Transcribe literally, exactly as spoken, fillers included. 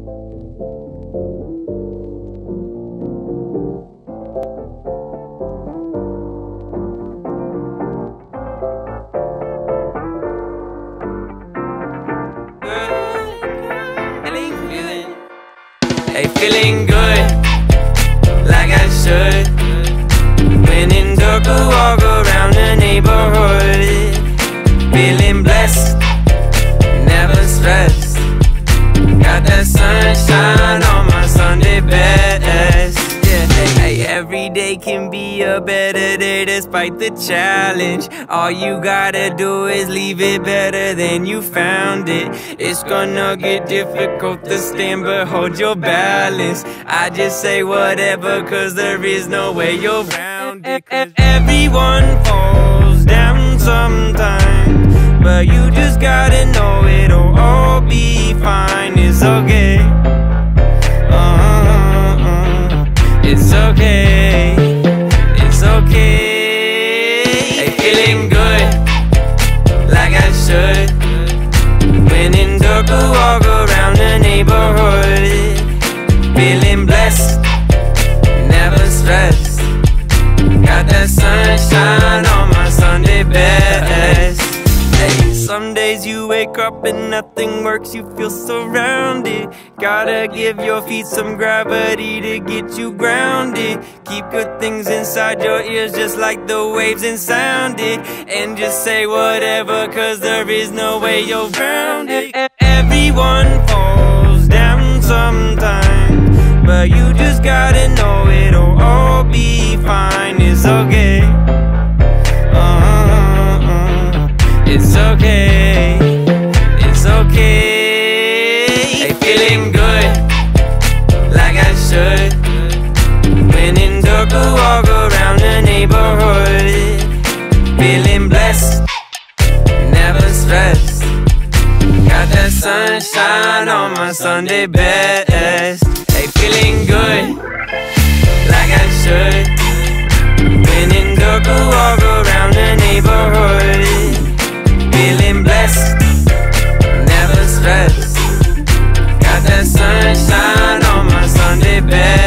Hey, feeling good, like I should. When in dark, I walk around the neighborhood. Feeling blessed, never stressed. Got that sunshine on my Sunday best. Yeah, hey, every day can be a better day despite the challenge. All you gotta do is leave it better than you found it. It's gonna get difficult to stand, but hold your balance. I just say whatever, cause there is no way you're around it. Everyone falls down sometimes, but you just gotta know it'll all be fine. It's okay. Uh-uh-uh. It's okay. It's okay. Hey, feeling good, like I should. When in dark, I walk around the neighborhood. Feeling blessed, never stressed. Got that sunshine on my Sunday best. Hey, some days you wake up and nothing works, you feel surrounded. Gotta give your feet some gravity to get you grounded. Keep good things inside your ears just like the waves and sound it. And just say whatever, cause there is no way you're around it. Everyone falls down sometimes, but you just gotta know it'll all be fine. It's okay. Uh-uh-uh. It's okay. It's okay. Hey, feeling good, like I should. When in dark, I walk around the neighborhood. Feeling blessed, never stressed. Got that sunshine on my Sunday best. Hey, feeling good, like I should. When in dark, I walk around the neighborhood. Feeling blessed, never stressed. Got that sunshine on my Sunday best.